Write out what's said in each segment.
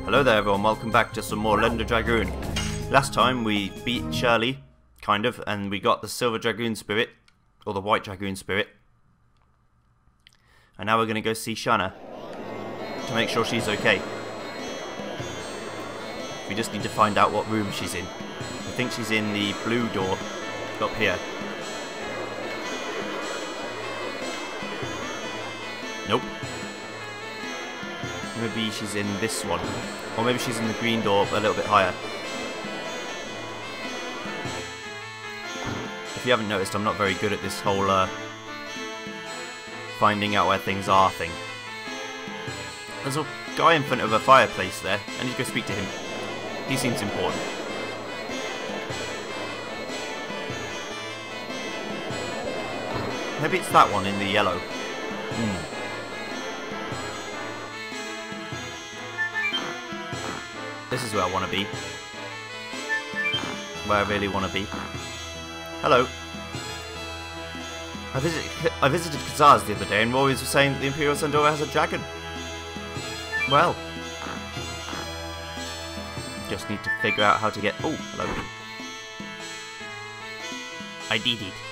Hello there everyone, welcome back to some more Legend of Dragoon. Last time we beat Shirley, kind of, and we got the Silver Dragoon spirit, or the White Dragoon spirit. And now we're going to go see Shana, to make sure she's okay. We just need to find out what room she's in. I think she's in the blue door, up here. Nope. Maybe she's in this one. Or maybe she's in the green door a little bit higher. If you haven't noticed, I'm not very good at this whole finding out where things are thing. There's a guy in front of a fireplace there. I need to go speak to him. He seems important. Maybe it's that one in the yellow. This is where I want to be. Where I really want to be. Hello. I visited Kazaz the other day and Rory was saying that the Imperial Sandora has a dragon. Well. Just need to figure out how to get... Oh, hello. I did it.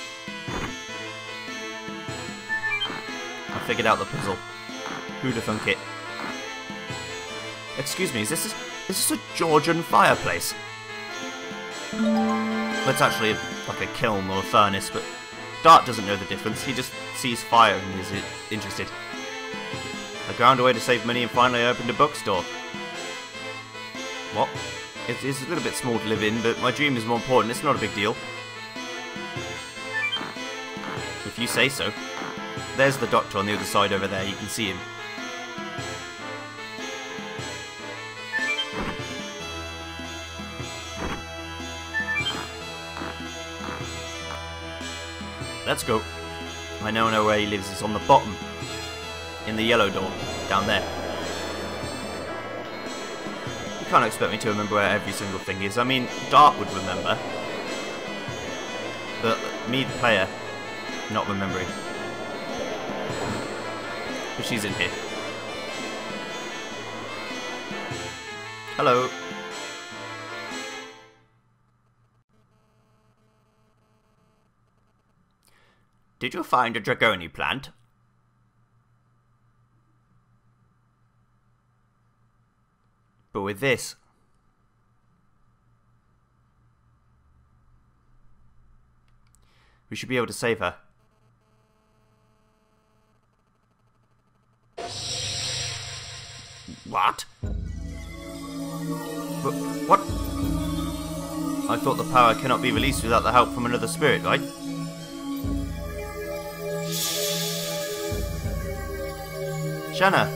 I figured out the puzzle. Who'd have thunk it? Excuse me, is this a Georgian fireplace? Well, it's actually like a kiln or a furnace, but Dart doesn't know the difference. He just sees fire and is interested. I ground away to save money and finally I opened a bookstore. What? It's a little bit small to live in, but my dream is more important. It's not a big deal. If you say so. There's the doctor on the other side over there. You can see him. Let's go. I now know where he lives. It's on the bottom. In the yellow door. Down there. You can't expect me to remember where every single thing is. I mean, Dart would remember. But me, the player, not remembering. But she's in here. Hello. Did you find a Dragoni plant? But with this... we should be able to save her. What? But what? I thought the power cannot be released without the help from another spirit, right? Shana!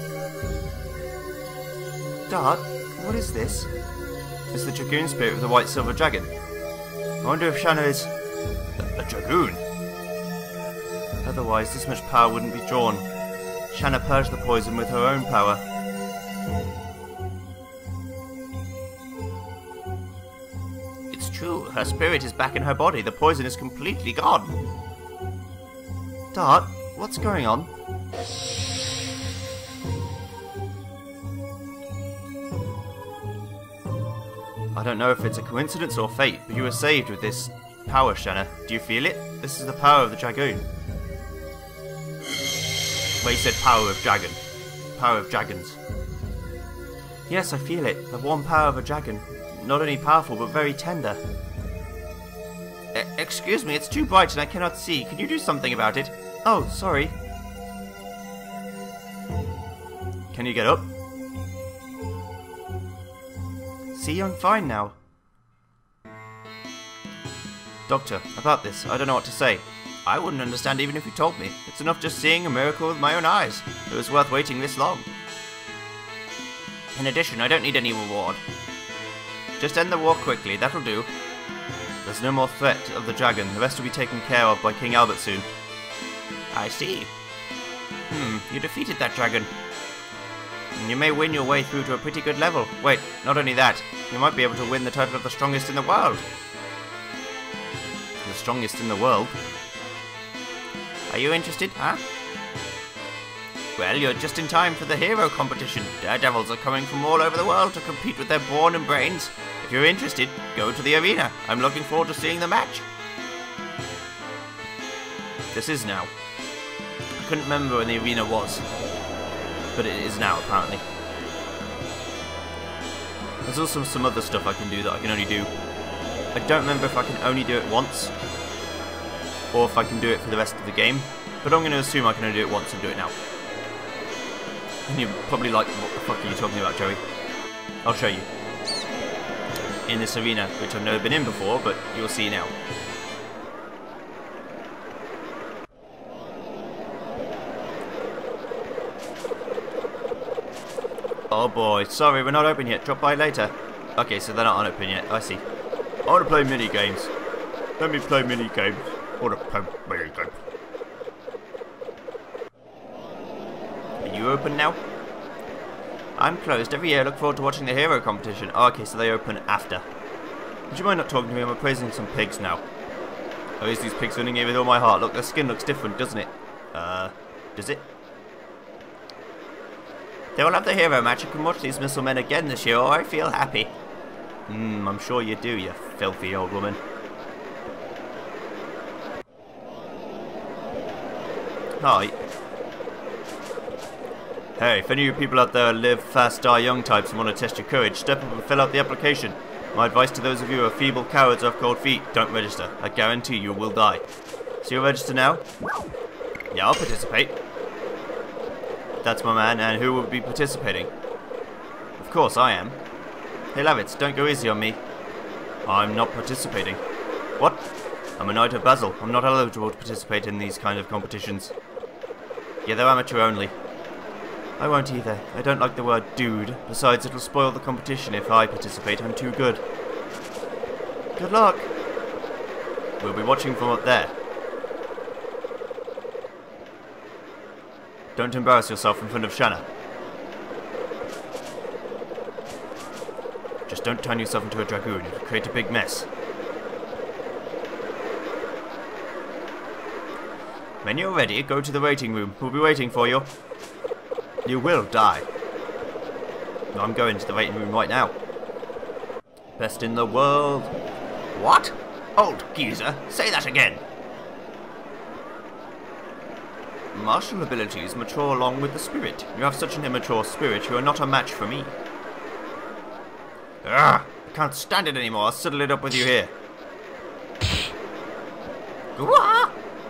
Dart, what is this? It's the Dragoon spirit of the White Silver Dragon. I wonder if Shana is... a Dragoon? Otherwise, this much power wouldn't be drawn. Shana purged the poison with her own power. It's true, her spirit is back in her body. The poison is completely gone. Dart, what's going on? I don't know if it's a coincidence or fate, but you were saved with this power, Shana. Do you feel it? This is the power of the Dragoon. Well, you said power of dragon. Power of dragons. Yes, I feel it. The warm power of a dragon. Not only powerful, but very tender. Excuse me, it's too bright and I cannot see. Can you do something about it? Oh, sorry. Can you get up? See, I'm fine now. Doctor, about this, I don't know what to say. I wouldn't understand even if you told me. It's enough just seeing a miracle with my own eyes. It was worth waiting this long. In addition, I don't need any reward. Just end the war quickly, that'll do. There's no more threat of the dragon. The rest will be taken care of by King Albert soon. I see. You defeated that dragon. You may win your way through to a pretty good level. Wait, not only that, you might be able to win the title of the strongest in the world. The strongest in the world? Are you interested, huh? Well, you're just in time for the hero competition. Daredevils are coming from all over the world to compete with their brawn and brains. If you're interested, go to the arena. I'm looking forward to seeing the match. This is now. I couldn't remember when the arena was, but it is now, apparently. There's also some other stuff I can do that I can only do. I don't remember if I can only do it once, or if I can do it for the rest of the game, but I'm going to assume I can only do it once and do it now. And you're probably like, what the fuck are you talking about, Joey? I'll show you. In this arena, which I've never been in before, but you'll see now. Oh boy, sorry, we're not open yet. Drop by later. Okay, so they're not open yet. I see. I want to play mini games. Let me play mini games. I want to play mini games. Are you open now? I'm closed every year. Look forward to watching the hero competition. Oh, okay, so they open after. Would you mind not talking to me? I'm appraising some pigs now. Oh, is these pigs winning here with all my heart? Look, their skin looks different, doesn't it? Does it? They will have the hero match. You can watch these missile men again this year. Oh, I feel happy. I'm sure you do, you filthy old woman. Hi. Hey, if any of you people out there live fast, die young types and want to test your courage, step up and fill out the application. My advice to those of you who are feeble cowards or have cold feet, don't register. I guarantee you will die. So you'll register now? Yeah, I'll participate. That's my man, and who will be participating? Of course, I am. Hey Lavitz, don't go easy on me. I'm not participating. What? I'm a Knight of Basil. I'm not eligible to participate in these kind of competitions. Yeah, they're amateur only. I won't either. I don't like the word dude. Besides, it'll spoil the competition if I participate. I'm too good. Good luck. We'll be watching from up there. Don't embarrass yourself in front of Shana. Just don't turn yourself into a dragoon. It'll create a big mess. When you're ready, go to the waiting room. We'll be waiting for you. You will die. No, I'm going to the waiting room right now. Best in the world. What? Old geezer, say that again. Martial abilities mature along with the spirit. You have such an immature spirit, you are not a match for me. Ugh, I can't stand it anymore. I'll settle it up with you here. Gah!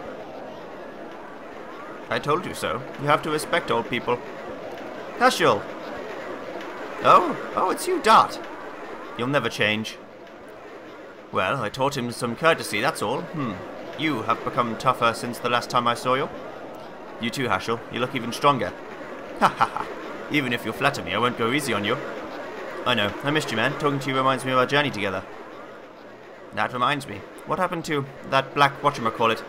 I told you so. You have to respect old people. Casual. Oh, it's you, Dart. You'll never change. Well, I taught him some courtesy, that's all. You have become tougher since the last time I saw you. You too, Hashel. You look even stronger. Ha ha ha. Even if you flatter me, I won't go easy on you. I know. I missed you, man. Talking to you reminds me of our journey together. That reminds me. What happened to that black whatchamacallit?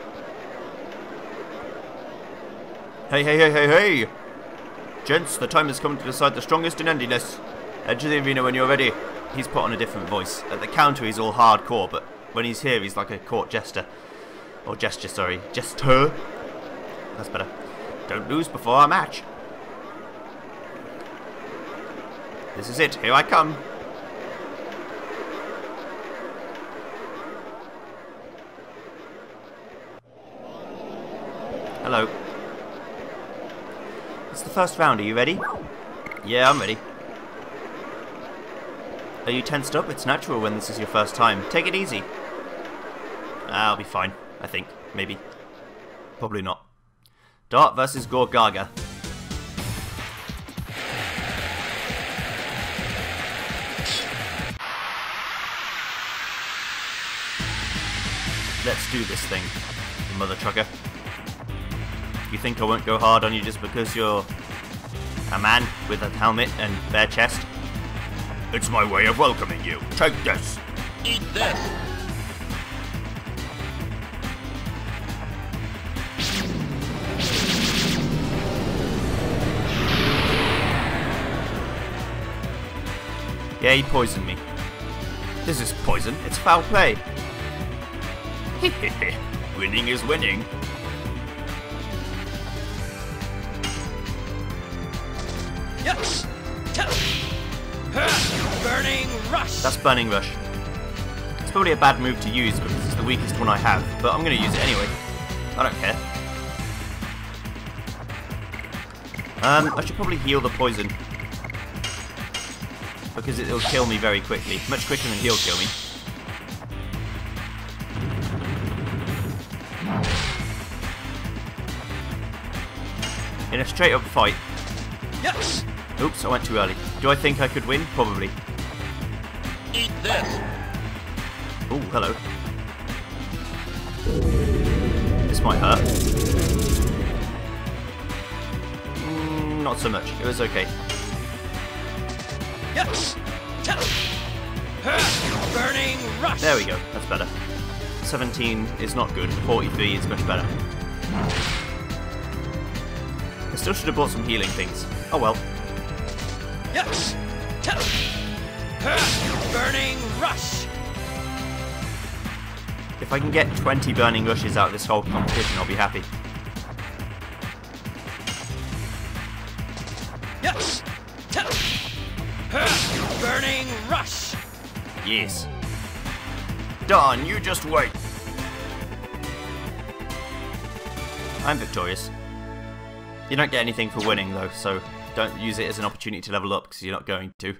Hey! Gents, the time has come to decide the strongest in endiness. Enter the arena when you're ready. He's put on a different voice. At the counter he's all hardcore, but when he's here he's like a court jester. Or gesture, sorry. Jester? That's better. Don't lose before our match. This is it. Here I come. Hello. It's the first round. Are you ready? Yeah, I'm ready. Are you tensed up? It's natural when this is your first time. Take it easy. I'll be fine. I think. Maybe. Probably not. Dart versus Gorgaga. Let's do this thing, you mother trucker. You think I won't go hard on you just because you're a man with a helmet and bare chest? It's my way of welcoming you. Take this. Eat this. Yeah, he poisoned me. This is poison. It's foul play. Winning is winning. Burning Rush. That's Burning Rush. It's probably a bad move to use because it's the weakest one I have, but I'm going to use it anyway. I don't care. I should probably heal the poison because it'll kill me very quickly, much quicker than he'll kill me. In a straight up fight. Yes. Oops, I went too early. Do I think I could win? Probably. Eat this. Oh, hello. This might hurt. Not so much. It was okay. Yes. Burning Rush. There we go. That's better. 17 is not good. 43 is much better. I still should have bought some healing things. Oh well. Yes. Burning Rush. If I can get 20 Burning Rushes out of this whole competition, I'll be happy. Yes. Burning Rush. Yes. Done. You just wait. I'm victorious. You don't get anything for winning though, so don't use it as an opportunity to level up because you're not going to.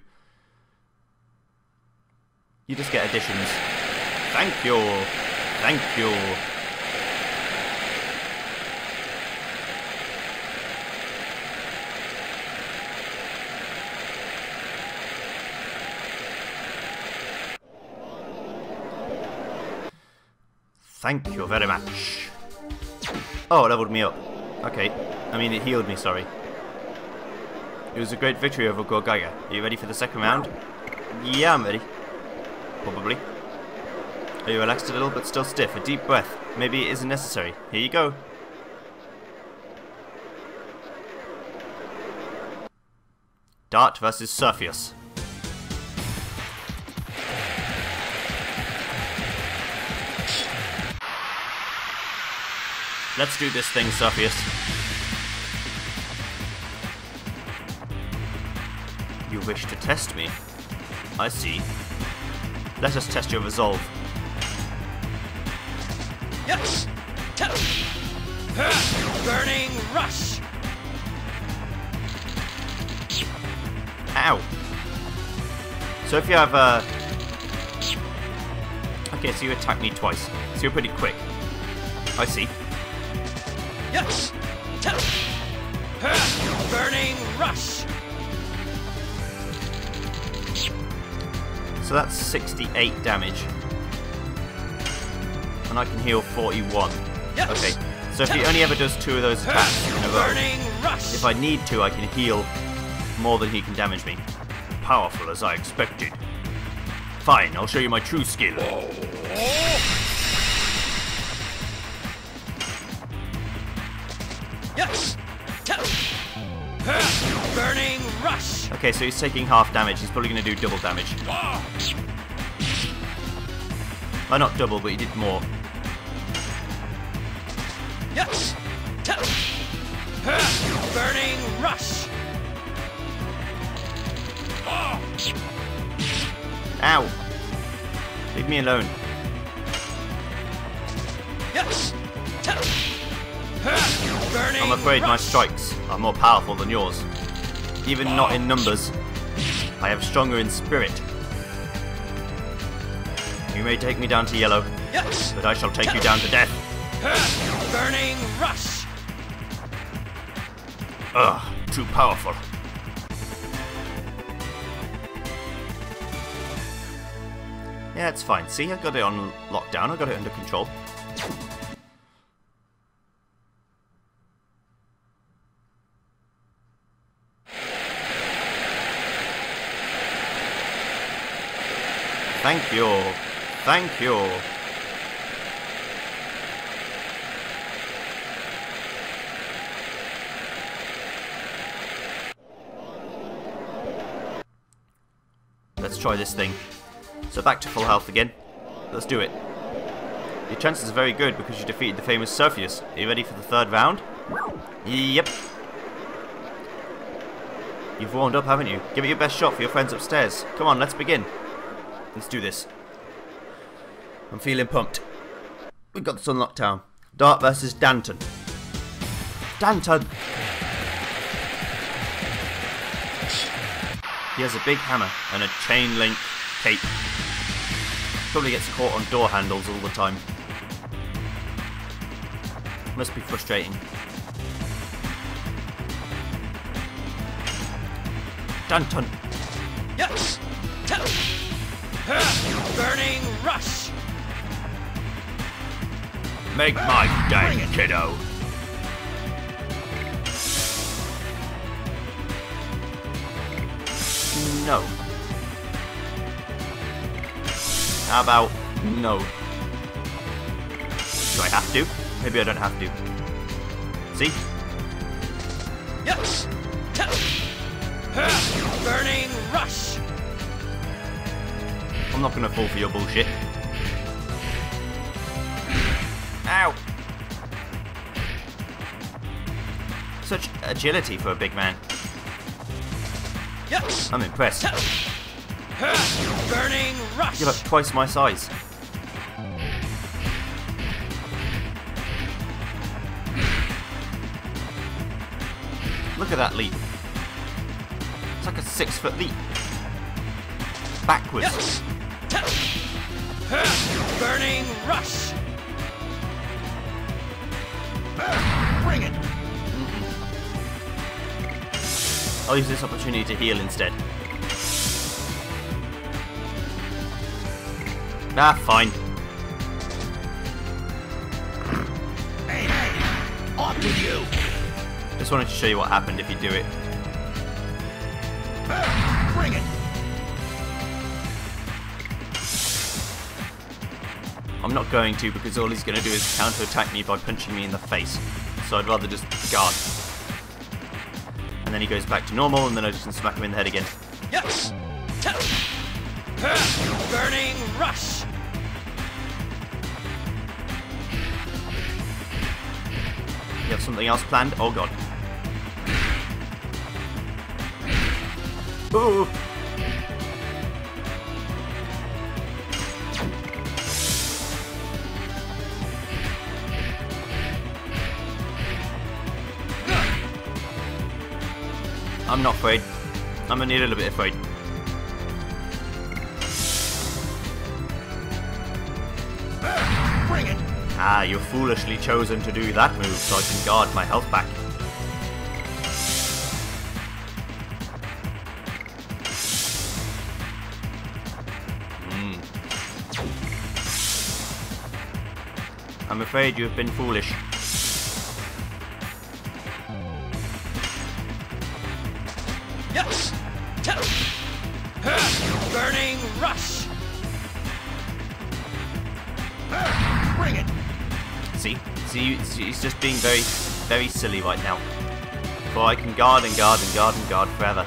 You just get additions. Thank you. Thank you. Thank you very much. Oh, it leveled me up. Okay. I mean, it healed me, sorry. It was a great victory over Gorgaya. Are you ready for the second round? Yeah, I'm ready. Probably. Are you relaxed a little but still stiff? A deep breath. Maybe it isn't necessary. Here you go. Dart versus Surfius. Let's do this thing, Surfius. You wish to test me? I see. Let us test your resolve. Yes. Burning Rush. Ow. So if you have okay, so you attack me twice. So you're pretty quick. I see. Yes. Burning Rush. So that's 68 damage. And I can heal 41. Yes. Okay. So if he only ever does 2 of those attacks in a row, Burning Rush. if I need to, I can heal more than he can damage me. Powerful as I expected. Fine, I'll show you my true skill. Yes. Burning Rush. Okay, so he's taking half damage. He's probably going to do double damage. Well, not double, but he did more. Yes. Burning Rush. Ow! Leave me alone. Yes. Burning I'm afraid my Rush. strikes are more powerful than yours. Even not in numbers. I am stronger in spirit. You may take me down to yellow, Yes. but I shall take you down to death. Burning Rush. Ugh, too powerful. Yeah, it's fine. See, I got it on lockdown. I got it under control. Thank you. Thank you. Let's try this thing. So back to full health again. Let's do it. Your chances are very good because you defeated the famous Surfius. Are you ready for the third round? Yep. You've warmed up, haven't you? Give it your best shot for your friends upstairs. Come on, let's begin. Let's do this. I'm feeling pumped. We've got this on lockdown. Dart versus Danton. Danton! He has a big hammer and a chain link cape. Probably gets caught on door handles all the time. Must be frustrating. Danton! Yes! Burning rush! Make my day, kiddo! No. How about no? Do I have to? Maybe I don't have to. See? Yes! Burning rush! I'm not gonna fall for your bullshit. Ow! Such agility for a big man. Yes! I'm impressed. Burning rush! You're like twice my size. Look at that leap. It's like a 6-foot leap. Backwards. Yes! Burning rush! Bring it! I'll use this opportunity to heal instead. Ah, fine. Hey, off with you! Just wanted to show you what happened if you do it. Bring it! I'm not going to because all he's going to do is counter-attack me by punching me in the face. So I'd rather just guard. And then he goes back to normal and then I just can smack him in the head again. Yes! Burning rush! You have something else planned? Oh god. Ooh! I'm not afraid. I'm only a little bit afraid. Bring it! Ah, you've foolishly chosen to do that move so I can guard my health back. I'm afraid you have been foolish. Yes! Burning rush! Bring it! See, he's just being very, very silly right now. For I can guard and guard and guard and guard forever.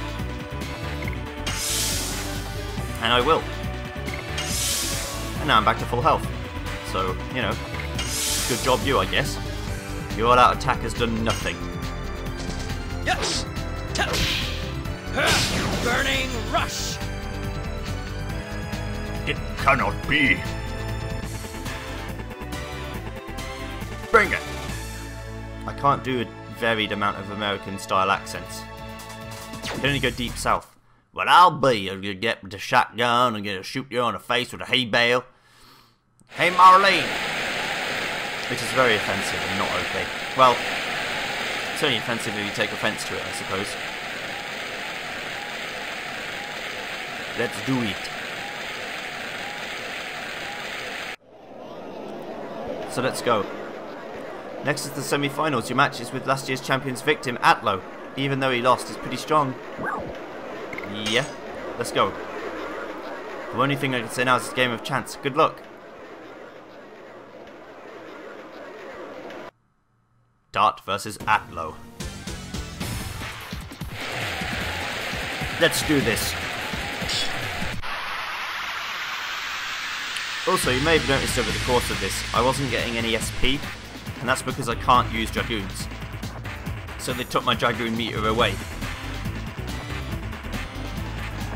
And I will. And now I'm back to full health. So, you know, good job you, I guess. Your all-out attack has done nothing. Yes! Burning rush! It cannot be. Bring it! I can't do a varied amount of American-style accents. I can only go deep south. Well, I'll be if you get with the shotgun and get to shoot you on the face with a hay bale. Hey, Marlene! Which is very offensive and not okay. Well, it's only offensive if you take offense to it, I suppose. Let's do it. So let's go. Next is the semi-finals. Your match is with last year's champion's victim, Atlo. Even though he lost, he's pretty strong. Yeah, let's go. The only thing I can say now is it's a game of chance. Good luck. Dart versus Atlo. Let's do this. Also, you may have noticed over the course of this, I wasn't getting any SP, and that's because I can't use Dragoons. So they took my Dragoon meter away.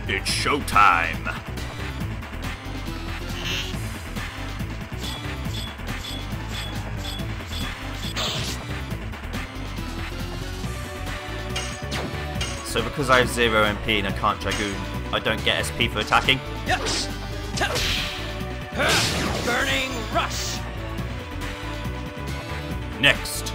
It's showtime! So because I have 0 MP and I can't Dragoon, I don't get SP for attacking? Yes! Burning Rush! Next!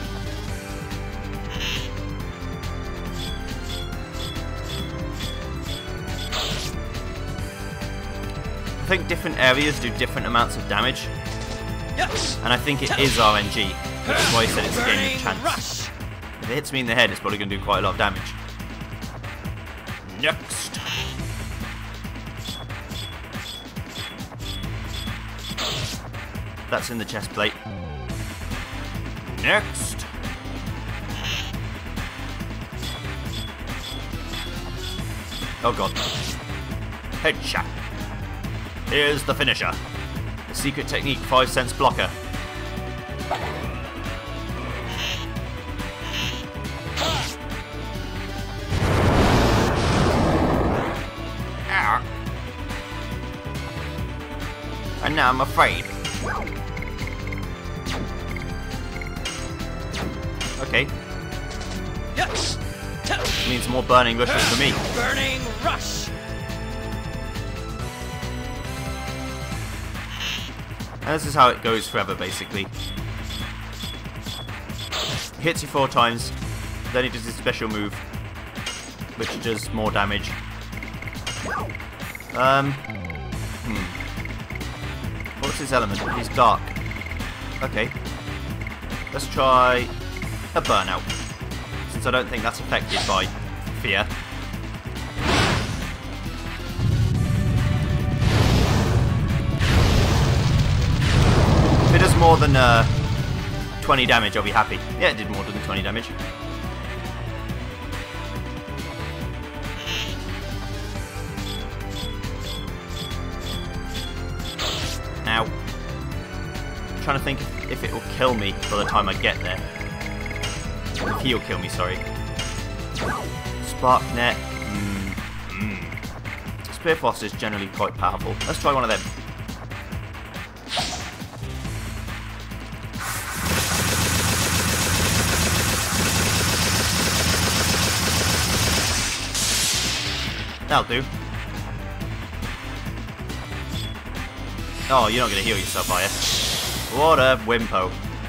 I think different areas do different amounts of damage, Yes! and I think it is RNG, which is why I said it's a game of chance. Rush! If it hits me in the head, it's probably going to do quite a lot of damage. Next! That's in the chest plate. Next! Oh god. Headshot. Here's the finisher. The secret technique 5 cents blocker. And now I'm afraid. Okay. Yes! Means more burning rushes for me. Burning Rush! And this is how it goes forever, basically. He hits you 4 times, then he does his special move, which does more damage. What's his element? He's dark. Okay. Let's try a burnout, since I don't think that's affected by fear. If it does more than 20 damage, I'll be happy. Yeah, it did more than 20 damage. Ow. I'm trying to think if it will kill me by the time I get there. If he'll kill me, sorry. Spark net. Spear Frost is generally quite powerful. Let's try one of them. That'll do. Oh, you're not going to heal yourself, are you? What a wimpo.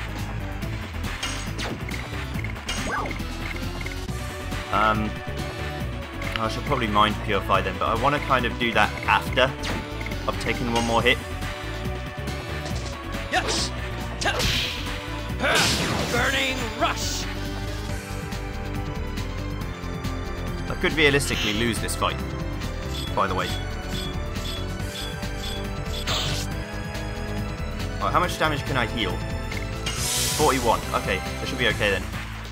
I should probably Mind Purify them, but I want to kind of do that after I've taken one more hit. Yes! Burning Rush! I could realistically lose this fight, by the way. Right, how much damage can I heal? 41. Okay, that should be okay then.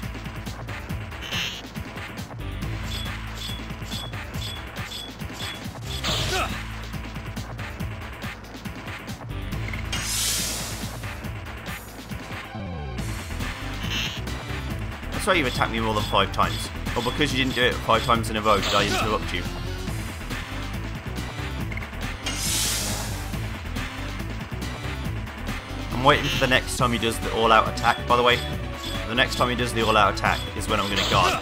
That's why you attacked me more than 5 times. Or because you didn't do it 5 times in a row, did I interrupt you? I'm waiting for the next time he does the all-out attack, by the way. The next time he does the all-out attack is when I'm going to guard.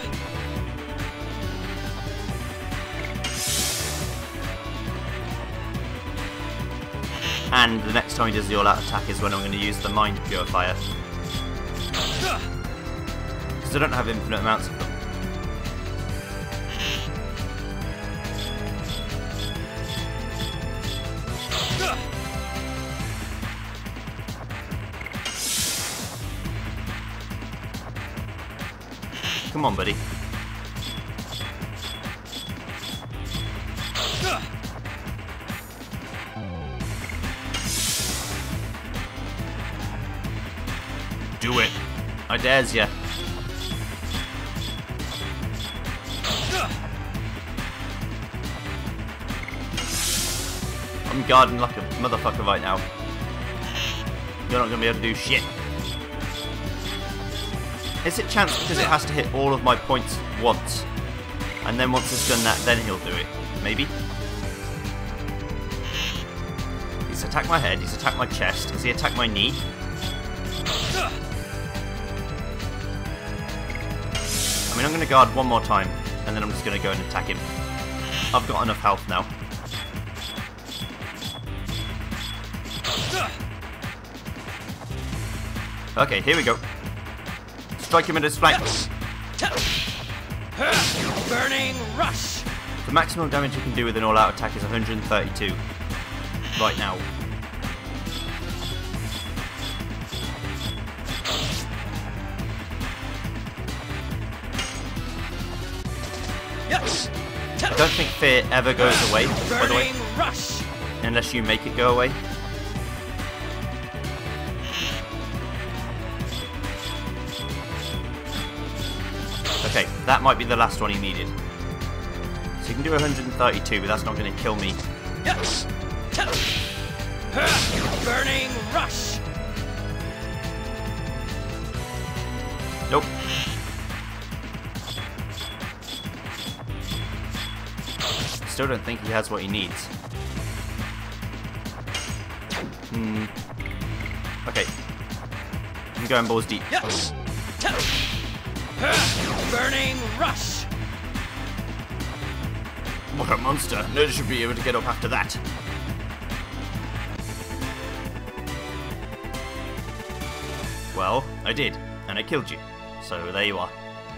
And the next time he does the all-out attack is when I'm going to use the Mind Purifier. Because I don't have infinite amounts of them. Come on, buddy. Do it. I dares ya. I'm guarding like a motherfucker right now. You're not going to be able to do shit. Is it chance because it has to hit all of my points once? And then once it's done that, then he'll do it? maybe? He's attacked my head, he's attacked my chest. Has he attacked my knee? I mean, I'm going to guard one more time, and then I'm just going to go and attack him. I've got enough health now. Okay, here we go. Strike him in his flank. Burning rush. The maximum damage you can do with an all-out attack is 132. Right now. I don't think fear ever goes away, by the way. Rush. Unless you make it go away. Okay, that might be the last one he needed. So you can do 132, but that's not going to kill me. Burning rush. Nope. Still don't think he has what he needs. Okay. I'm going balls deep. Burning rush. What a monster. Nobody should be able to get up after that. Well, I did, and I killed you. So there you are.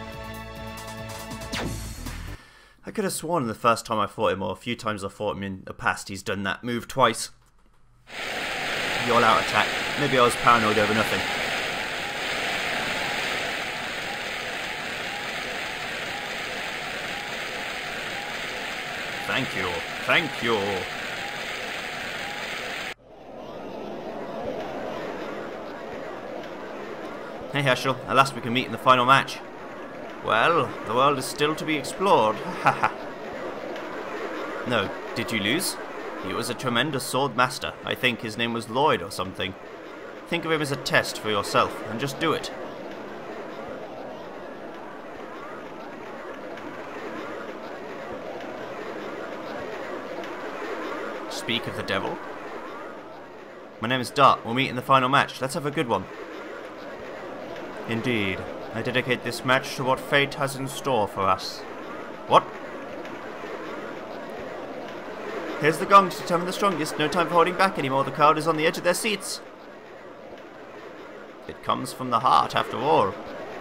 I could have sworn the first time I fought him, or a few times I fought him in the past, he's done that move twice. The all-out attack. Maybe I was paranoid over nothing. Thank you. Thank you. Hey Herschel, at last we can meet in the final match. Well, the world is still to be explored. Haha. No, did you lose? He was a tremendous sword master. I think his name was Lloyd or something. Think of him as a test for yourself, and just do it. Speak of the devil. My name is Dart. We'll meet in the final match. Let's have a good one. Indeed. I dedicate this match to what fate has in store for us. What? Here's the gong to determine the strongest. No time for holding back anymore. The crowd is on the edge of their seats. It comes from the heart, after all.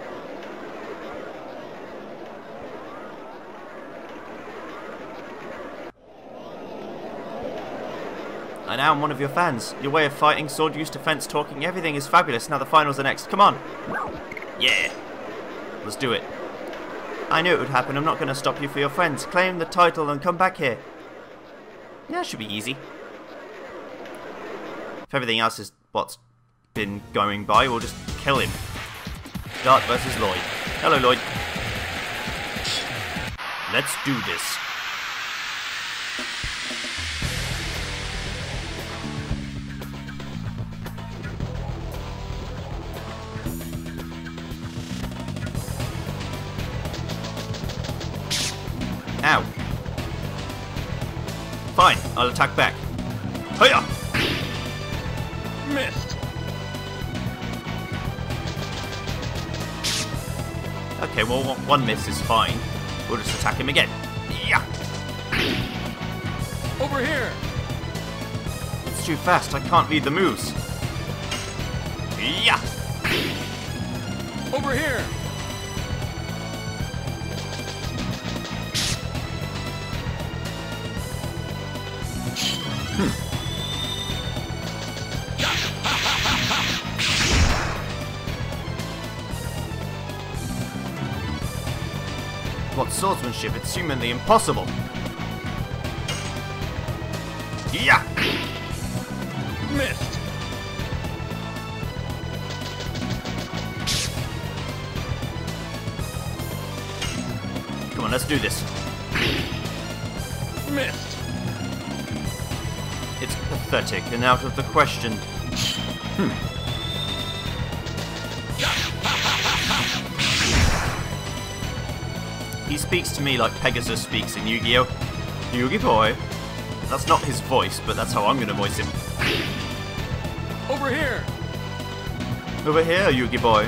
I now am one of your fans. Your way of fighting, sword use, defense, talking, everything is fabulous. Now the finals are next. Come on. Yeah. Let's do it. I knew it would happen. I'm not going to stop you for your friends. Claim the title and come back here. Yeah, it should be easy. If everything else is what's been going by, we'll just kill him. Dart versus Lloyd. Hello, Lloyd. Let's do this. Ow. Fine, I'll attack back. Hiya! Missed. Okay, well, one miss is fine. We'll just attack him again. Yeah! Over here. It's too fast, I can't read the moves. Yeah! Over here. What swordsmanship? It's humanly impossible. Yeah! Missed. Come on, let's do this. Missed. It's pathetic and out of the question. He speaks to me like Pegasus speaks in Yu-Gi-Oh! Yugi boy. That's not his voice, but that's how I'm gonna voice him. Over here! Over here, Yugi boy.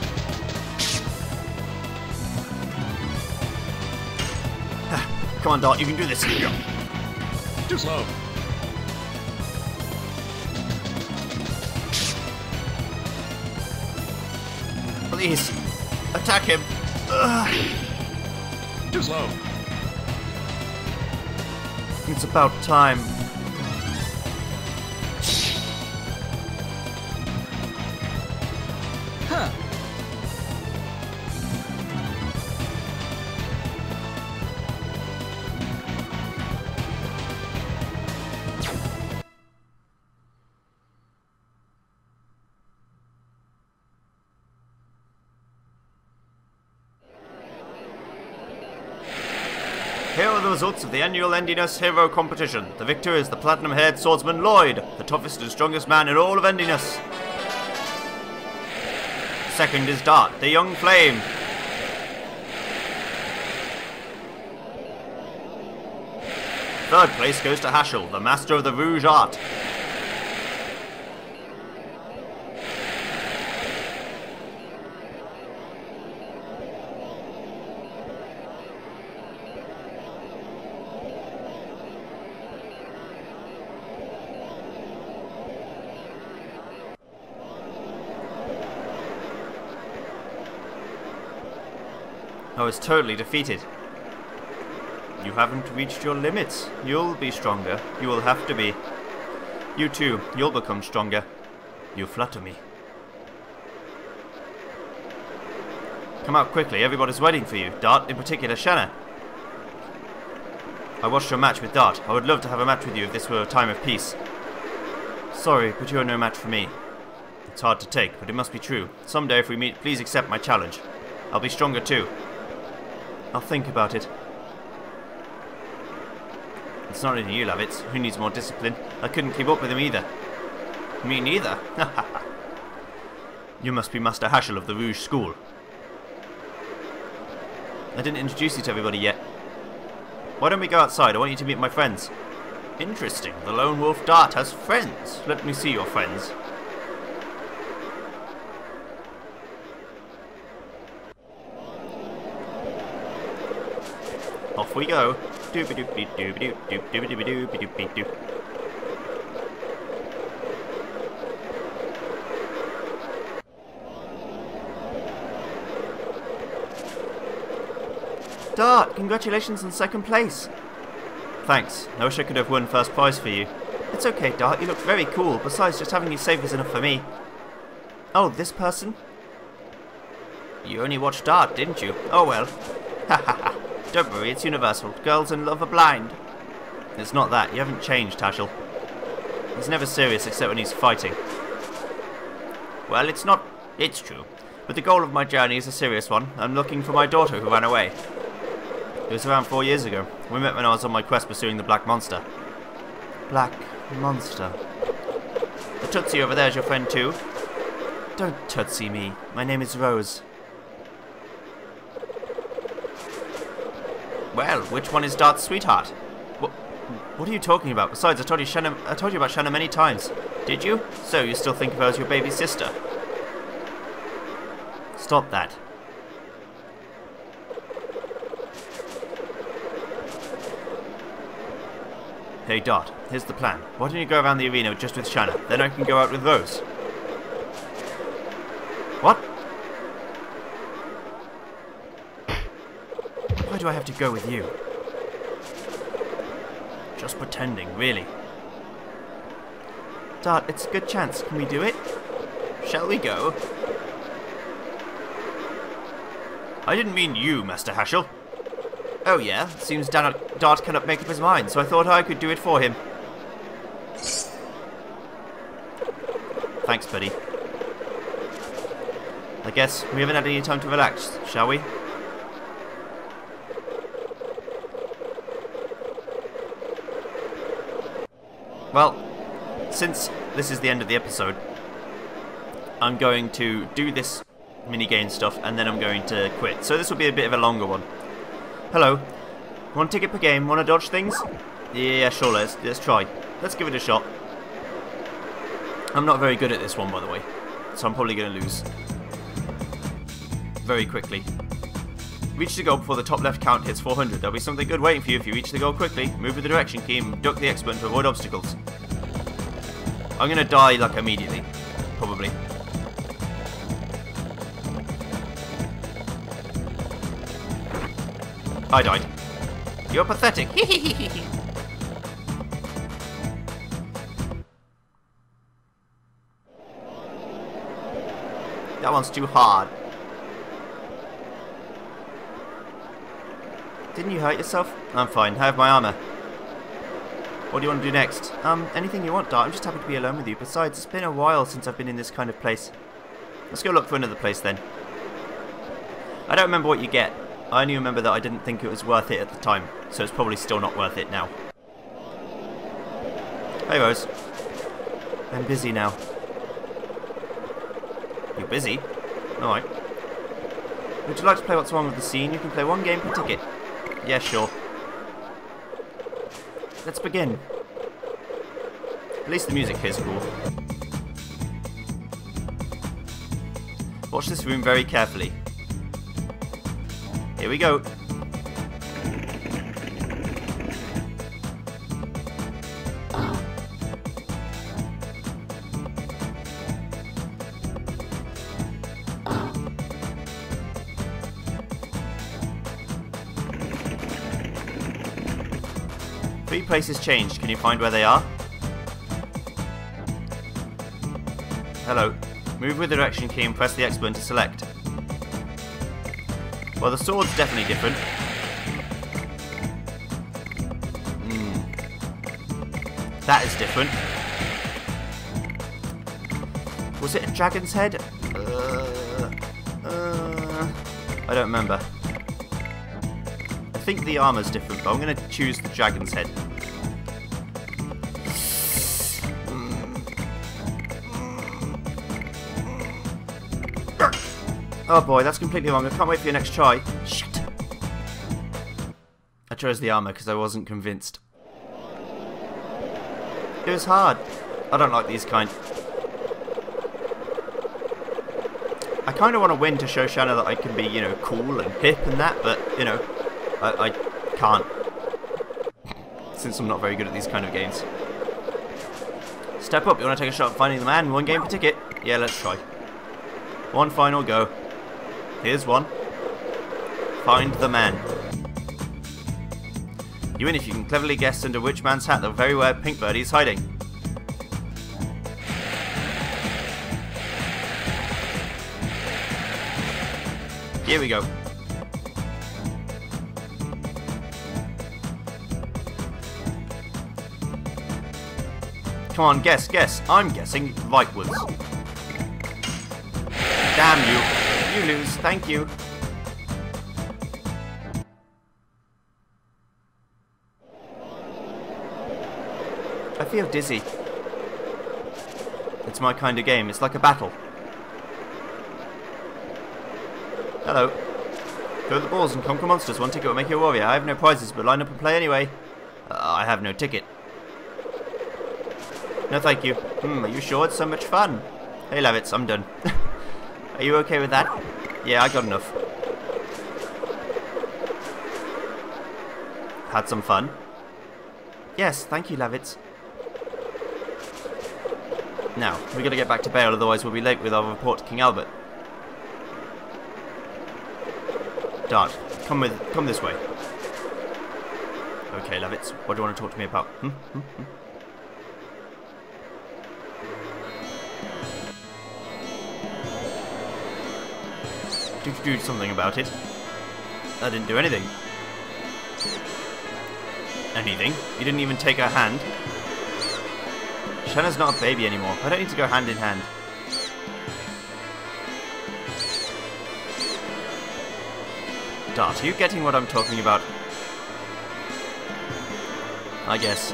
Come on, Dart, you can do this. Too slow. Please, attack him. Too slow. It's about time. Huh. Here are the results of the annual Endiness Hero Competition. The victor is the platinum-haired swordsman Lloyd, the toughest and strongest man in all of Endiness. Second is Dart, the young flame. Third place goes to Hashel, the master of the Rouge art. I was totally defeated. You haven't reached your limits. You'll be stronger. You will have to be. You too, you'll become stronger. You flatter me. Come out quickly, everybody's waiting for you. Dart, in particular, Shana. I watched your match with Dart. I would love to have a match with you if this were a time of peace. Sorry, but you are no match for me. It's hard to take, but it must be true. Someday if we meet, please accept my challenge. I'll be stronger too. I'll think about it. It's not in you, Lovitz. Who needs more discipline? I couldn't keep up with him either. Me neither. You must be Master Hashel of the Rouge School. I didn't introduce you to everybody yet. Why don't we go outside? I want you to meet my friends. Interesting. The lone wolf Dart has friends. Let me see your friends. Off we go. Dart, congratulations on second place. Thanks. I wish I could have won first prize for you. It's okay, Dart. You look very cool. Besides, just having you safe is enough for me. Oh, this person? You only watched Dart, didn't you? Oh well. Ha ha ha. Don't worry, it's universal. Girls in love are blind. It's not that. You haven't changed, Hashel. He's never serious except when he's fighting. Well, it's not... It's true. But the goal of my journey is a serious one. I'm looking for my daughter who ran away. It was around 4 years ago. We met when I was on my quest pursuing the Black Monster. Black Monster. The Tootsie over there is your friend too? Don't Tootsie me. My name is Rose. Well, which one is Dart's sweetheart? What are you talking about? Besides, I told you about Shana many times. Did you? So you still think of her as your baby sister? Stop that. Hey Dart, here's the plan. Why don't you go around the arena just with Shana? Then I can go out with Rose. What? Why do I have to go with you? Just pretending, really. Dart, it's a good chance. Can we do it? Shall we go? I didn't mean you, Master Hashel. Oh yeah, seems Dart cannot make up his mind, so I thought I could do it for him. Thanks, buddy. I guess we haven't had any time to relax, shall we? Well, since this is the end of the episode, I'm going to do this minigame stuff and then I'm going to quit. So this will be a bit of a longer one. Hello. One ticket per game. Want to dodge things? Yeah, sure. Let's try. Let's give it a shot. I'm not very good at this one, by the way, so I'm probably going to lose very quickly. Reach the goal before the top left count hits 400. There'll be something good waiting for you if you reach the goal quickly. Move with the direction key and duck the X button to avoid obstacles. I'm going to die like immediately, probably. I died. You're pathetic. That one's too hard. Didn't you hurt yourself? I'm fine. I have my armor. What do you want to do next? Anything you want, Dart. I'm just happy to be alone with you. Besides, it's been a while since I've been in this kind of place. Let's go look for another place then. I don't remember what you get. I only remember that I didn't think it was worth it at the time, so it's probably still not worth it now. Hey Rose. I'm busy now. You're busy? Alright. Would you like to play What's Wrong with the Scene? You can play one game per ticket. Yeah, sure. Let's begin. At least the music here is cool. Watch this room very carefully. Here we go. Three places changed. Can you find where they are? Hello. Move with the direction key and press the X button to select. Well, the sword's definitely different. That is different. Was it a dragon's head? I don't remember. I think the armor's different, but I'm going to choose the dragon's head. Oh boy, that's completely wrong. I can't wait for your next try. Shit. I chose the armor because I wasn't convinced. It was hard. I don't like these kind. I kind of want to win to show Shana that I can be, you know, cool and hip and that, but, you know, I can't. Since I'm not very good at these kind of games. Step up. You want to take a shot at finding the man? One game per ticket? Yeah, let's try. One final go. Here's one. Find the man. You win if you can cleverly guess under which man's hat the very rare pink birdie is hiding. Here we go. Come on, guess. I'm guessing rightwards. Damn you. You lose, thank you. I feel dizzy. It's my kind of game. It's like a battle. Hello. Throw the balls and conquer monsters. One ticket will make you a warrior. I have no prizes, but line up and play anyway. I have no ticket. No thank you. Are you sure? It's so much fun. Hey Levitz, I'm done. Are you okay with that? Yeah, I got enough. Had some fun? Yes, thank you, Levitz. Now, we gotta get back to Bale, otherwise we'll be late with our report to King Albert. Dart, come this way. Okay, Levitz, what do you want to talk to me about? Did you do something about it? I didn't do anything. Anything? You didn't even take her hand? Shana's not a baby anymore. I don't need to go hand in hand. Dart, are you getting what I'm talking about? I guess.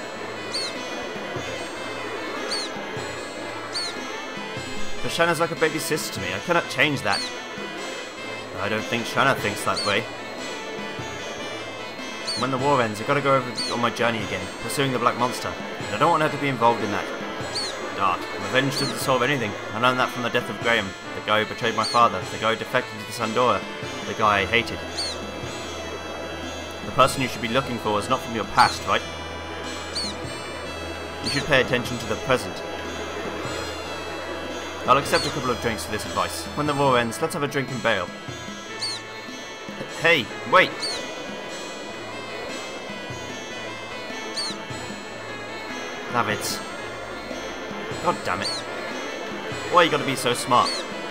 But Shana's like a baby sister to me. I cannot change that. I don't think Shana thinks that way. When the war ends, I've got to go over on my journey again, pursuing the Black Monster. And I don't want her to be involved in that. Dart, revenge doesn't solve anything. I learned that from the death of Graham, the guy who betrayed my father, the guy who defected to the Sandora, the guy I hated. The person you should be looking for is not from your past, right? You should pay attention to the present. I'll accept a couple of drinks for this advice. When the war ends, let's have a drink and bail. Hey, wait! Lavitz. God damn it. Why you gotta be so smart?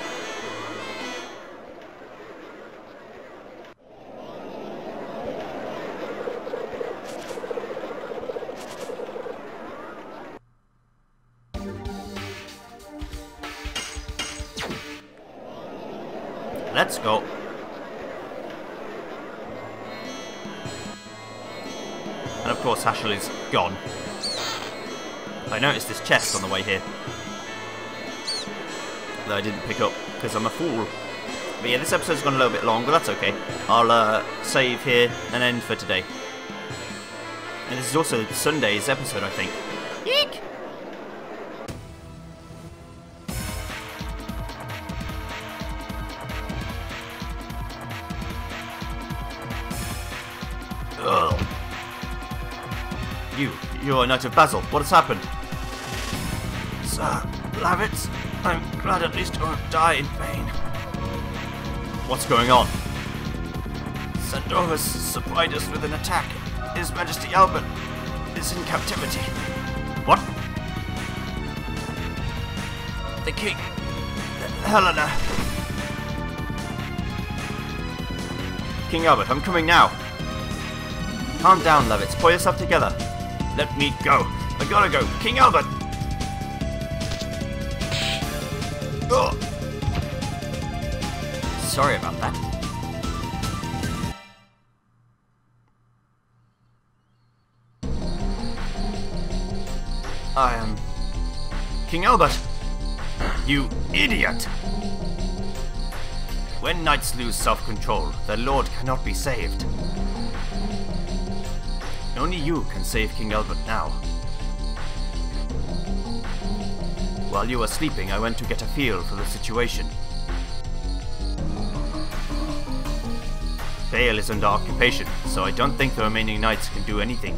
Let's go. And of course Hashel is gone. I noticed this chest on the way here that I didn't pick up because I'm a fool. But yeah, this episode's gone a little bit long, but that's okay. I'll save here and end for today. And this is also Sunday's episode, I think. Eek! Ugh. You're a Knight of Basil. What has happened? Sir Lavitz, I'm glad at least I won't die in vain. What's going on? Sandova's supplied us with an attack. His Majesty Albert is in captivity. What? The King... Helena... King Albert, I'm coming now. Calm down, Lavitz. Pull yourself together. Let me go. I gotta go. King Albert! Ugh. Sorry about that. I am... King Albert! You idiot! When knights lose self-control, their lord cannot be saved. Only you can save King Albert now. While you were sleeping, I went to get a feel for the situation. Bale is under occupation, so I don't think the remaining knights can do anything.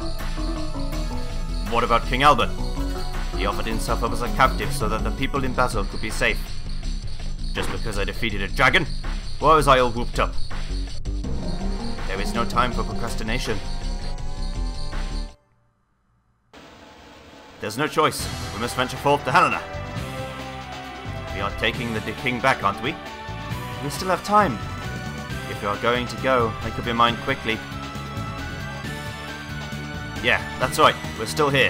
What about King Albert? He offered himself up as a captive so that the people in Basil could be safe. Just because I defeated a dragon? Why was I all whooped up? There is no time for procrastination. There's no choice. We must venture forth to Helena. We are taking the king back, aren't we? We still have time. If you are going to go, make up your mind quickly. Yeah, that's right. We're still here.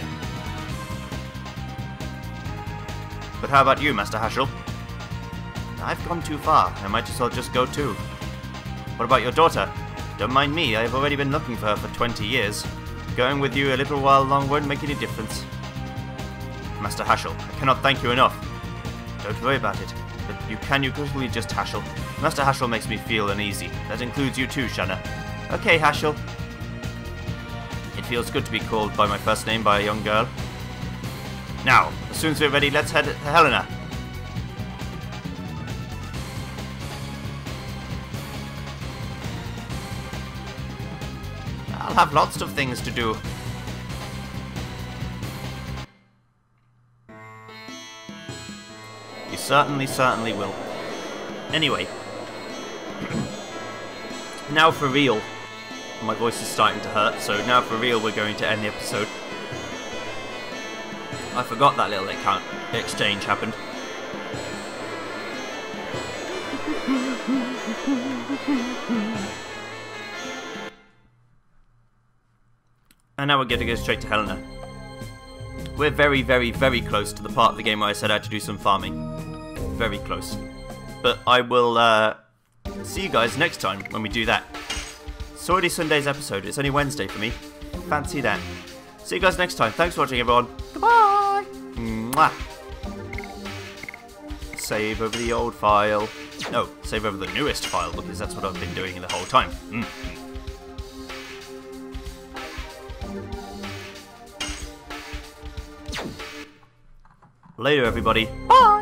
But how about you, Master Hashel? I've gone too far. I might as well just go too. What about your daughter? Don't mind me. I've already been looking for her for 20 years. Going with you a little while long won't make any difference. Master Hashel, I cannot thank you enough. Don't worry about it. But you quickly just Hashel. Master Hashel makes me feel uneasy. That includes you too, Shana. Okay, Hashel. It feels good to be called by my first name by a young girl. Now, as soon as we're ready, let's head to Helena. I'll have lots of things to do. You certainly will. Anyway. Now for real. My voice is starting to hurt, so now for real we're going to end the episode. I forgot that little exchange happened. And now we're going to go straight to Helena. We're very close to the part of the game where I said I had to do some farming. Very close. But I will see you guys next time when we do that. It's already Sunday's episode. It's only Wednesday for me. Fancy that. See you guys next time. Thanks for watching, everyone. Goodbye! Mwah! Save over the old file. No, save over the newest file, because that's what I've been doing the whole time. Later, everybody. Bye!